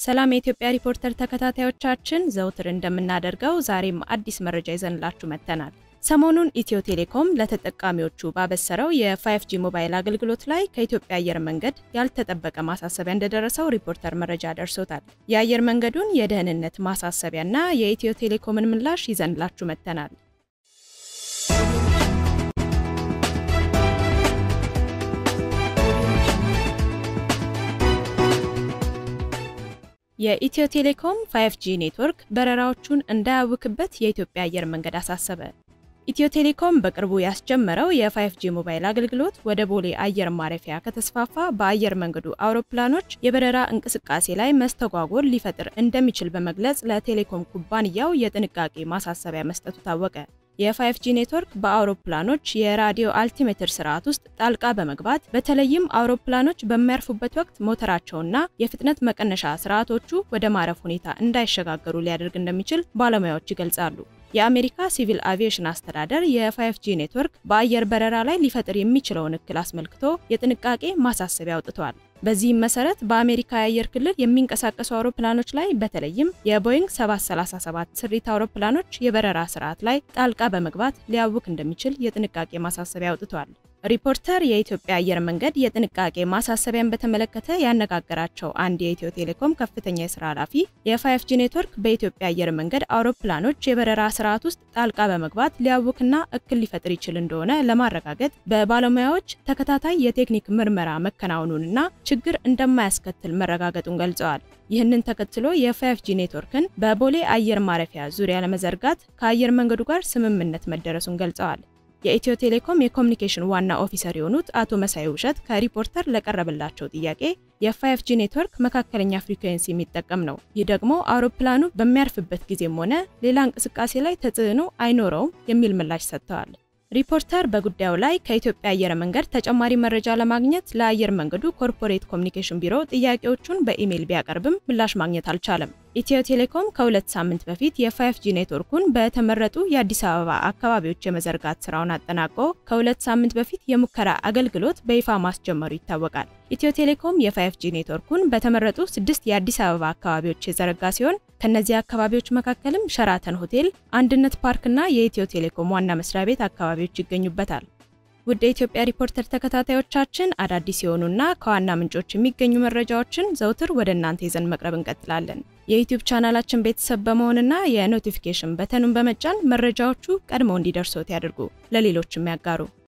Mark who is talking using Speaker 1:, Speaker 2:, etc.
Speaker 1: ሰላም የኢትዮጵያ ሪፖርተር ተከታታዮቻችን ዘውትር እንደምናደርገው ዛሬም አዲስ መረጃ ይዘንላችሁ መጥተናል። ሰሞኑን ኢትዮ ቴሌኮም ለተጠቃሚዎቹ ባበሰረው የ5G ሞባይል አገልግሎት ላይ ከኢትዮጵያ አየር መንገድ ያልተጠበቀ ማሳሰቢያ እንደደረሰው ሪፖርተር መረጃ ደርሶታል። የአየር መንገዱን የደህንነት ማሳሰቢያና የኢትዮ ቴሌኮምን ምላሽ ይዘንላችሁ መጥተናል። የኢትዮ ቴሌኮም 5G ኔትወርክ በረራዎቹን እንዳያውክበት የኢትዮጵያ አየር መንገድ አሳሰበ። ኢትዮ ቴሌኮም በቅርቡ ያስጀመረው የ5G ሞባይል አገልግሎት ወደ ቦሌ አየር ማረፊያ ከተስፋፋ በአየር መንገዱ አውሮፕላኖች የበረራ እንቅስቃሴ ላይ መስተጓጎል ሊፈጥር እንደሚችል በመግለጽ ለቴሌኮም ኩባንያው የጥንቃቄ ማሳሰቢያ መስጠቱ ታወቀ። የ5G ኔትወርክ በአውሮፕላኖች የራዲዮ አልቲሜትር ስርዓት ውስጥ ጣልቃ በመግባት በተለይም አውሮፕላኖች በሚያርፉበት ወቅት ሞተራቸውና የፍጥነት መቀነሻ ስርዓቶቹ ወደ ማረፍ ሁኔታ እንዳይሸጋገሩ ሊያደርግ እንደሚችል ባለሙያዎች ይገልጻሉ። የአሜሪካ ሲቪል አቪዬሽን አስተዳደር የ5G ኔትወርክ በአየር በረራ ላይ ሊፈጥር የሚችለውን እክል አስመልክቶ የጥንቃቄ ማሳሰቢያ አውጥቷል። በዚህም መሰረት በአሜሪካ የአየር ክልል የሚንቀሳቀሱ አውሮፕላኖች ላይ በተለይም የቦይንግ 737 ስሪት አውሮፕላኖች የበረራ ስርዓት ላይ ጣልቃ በመግባት ሊያውክ እንደሚችል የጥንቃቄ ማሳሰቢያ አውጥቷል። ሪፖርተር የኢትዮጵያ አየር መንገድ የጥንቃቄ ማሳሰቢያን በተመለከተ ያነጋገራቸው አንድ የኢትዮ ቴሌኮም ከፍተኛ የሥራ ኃላፊ የ5G ኔትወርክ በኢትዮጵያ አየር መንገድ አውሮፕላኖች የበረራ ስርዓት ውስጥ ጣልቃ በመግባት ሊያውክና እክል ሊፈጥር ይችል እንደሆነ ለማረጋገጥ በባለሙያዎች ተከታታይ የቴክኒክ ምርመራ መከናወኑንና ችግር እንደማያስከትል መረጋገጡን ገልጸዋል። ይህንን ተከትሎ የ5G ኔትወርክን በቦሌ አየር ማረፊያ ዙሪያ ለመዘርጋት ከአየር መንገዱ ጋር ስምምነት መደረሱን ገልጸዋል። የኢትዮ ቴሌኮም የኮሙኒኬሽን ዋና ኦፊሰር የሆኑት አቶ መሳይ ውብሸት ከሪፖርተር ለቀረበላቸው ጥያቄ የ5G ኔትወርክ መካከለኛ ፍሪኩዌንሲ የሚጠቀም ነው። ይህ ደግሞ አውሮፕላኑ በሚያርፍበት ጊዜም ሆነ ሌላ እንቅስቃሴ ላይ ተጽዕኖ አይኖረውም የሚል ምላሽ ሰጥተዋል። ሪፖርተር በጉዳዩ ላይ ከኢትዮጵያ አየር መንገድ ተጨማሪ መረጃ ለማግኘት ለአየር መንገዱ ኮርፖሬት ኮሙኒኬሽን ቢሮ ጥያቄዎቹን በኢሜል ቢያቀርብም ምላሽ ማግኘት አልቻለም። ኢትዮ ቴሌኮም ከ2 ሳምንት በፊት የ5G ኔትወርኩን በተመረጡ የአዲስ አበባ አካባቢዎች የመዘርጋት ስራውን አጠናቆ ከ2 ሳምንት በፊት የሙከራ አገልግሎት በይፋ ማስጀመሩ ይታወቃል። ኢትዮ ቴሌኮም የ5G ኔትወርኩን በተመረጡ 6 የአዲስ አበባ አካባቢዎች የዘረጋ ሲሆን ከነዚህ አካባቢዎች መካከልም ሸራተን ሆቴል፣ አንድነት ፓርክና የኢትዮ ቴሌኮም ዋና መስሪያ ቤት አካባቢዎች ይገኙበታል። ውድ የኢትዮጵያ ሪፖርተር ተከታታዮቻችን አዳዲስ የሆኑና ከዋና ምንጮች የሚገኙ መረጃዎችን ዘውትር ወደ እናንተ ይዘን መቅረብ እንቀጥላለን። የዩቲዩብ ቻናላችን ቤተሰብ በመሆንና የኖቲፊኬሽን በተኑን በመጫን መረጃዎቹ ቀድመው እንዲደርሶት ያድርጉ፣ ለሌሎችም ያጋሩ።